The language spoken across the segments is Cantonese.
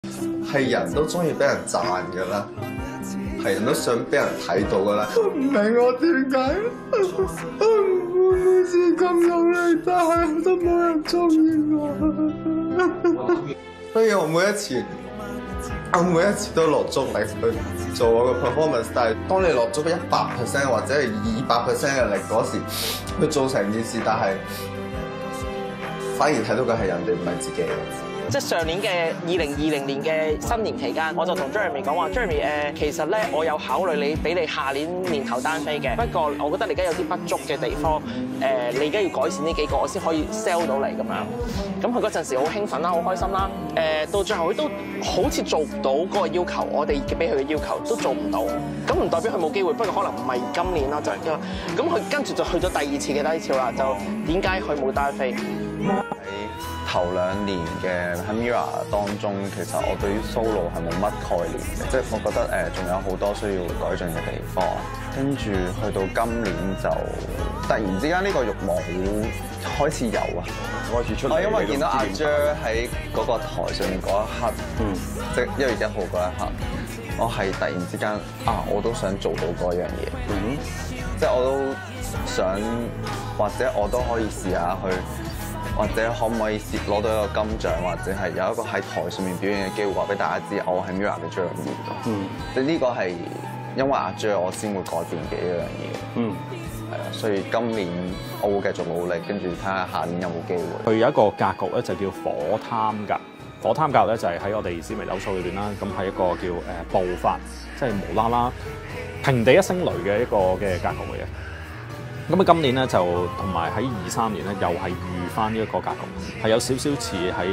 係人都中意俾人讚㗎啦，係人都想俾人睇到㗎啦。唔明我點解我每次咁努力，但係都冇人中意我。所以我每一次都落足力去做我個 performance， 但係當你落足100% 或者係200% 嘅力嗰時，去做成件事，但係反而睇到嘅係人哋，唔係自己。 即係上年嘅2020年嘅新年期間，我就同 Jeremy 講話 ，Jeremy 其實咧我有考慮俾你下年年頭單飛嘅，不過我覺得你而家有啲不足嘅地方，你而家要改善呢幾個，我先可以 sell 到你咁樣。咁佢嗰陣時好興奮啦，好開心啦。到最後佢都好似做唔到嗰個要求，我哋俾佢嘅要求都做唔到。咁唔代表佢冇機會，不過可能唔係今年啦，就咁佢跟住就去咗第二次嘅低潮啦。就點解佢冇單飛？ 頭2年嘅喺 Mirror 當中，其實我對於 solo 係冇乜概念嘅，即係我覺得仲有好多需要改進嘅地方。跟住去到今年就突然之間呢個慾望開始有啊，開始出嚟。我因為見到阿 Jer 喺嗰個台上面嗰一刻，即係1月1號嗰一刻，我係突然之間我都想做到嗰樣嘢，即係我都想，或者我都可以試下去。或者可唔可以攞到一個金獎，或者係有一個喺台上面表演嘅機會，話俾大家知我係 Mirror 嘅 Jeremy。即係呢個係因為阿 Jer 我先會改變嘅一樣嘢。係啊，所以今年我會繼續努力，跟住睇下下年有冇機會。 佢有一個格局咧，就叫火貪格。火貪格咧就係喺我哋紫微斗數裏邊啦，咁係一個叫暴發，即係無啦啦平地一聲雷嘅一個嘅格局嚟嘅。咁啊，今年咧就同埋喺23年咧，又係遇翻呢一個格局，係有少少似喺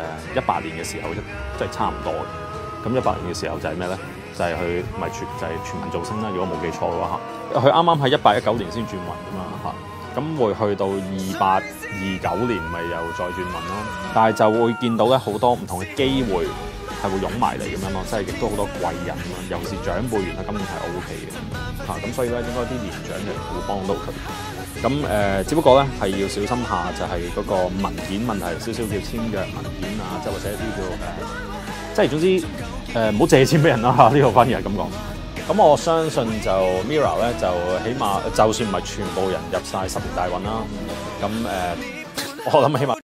18年嘅時候，即係差唔多嘅。咁18年嘅時候就係咩咧？就係佢咪就係全民造星啦。如果冇記錯嘅話，佢啱啱喺18、19年先轉運㗎嘛嚇。咁會去到28、29年咪又再轉運咯。但係就會見到咧好多唔同嘅機會係會湧埋嚟咁樣咯，即係亦都好多貴人啊，尤其是長輩員啊，今年係 O K 嘅嚇。咁所以咧應該啲年長嘅人會幫到佢。咁只不過咧係要小心下，就係嗰個文件問題，少少叫簽約文件啊，即係或者一啲叫即係總之唔好借錢俾人啦嚇。呢個反而係咁講。咁我相信就 Mirror 咧就起碼就算唔係全部人入晒10年大運啦，咁我諗起碼。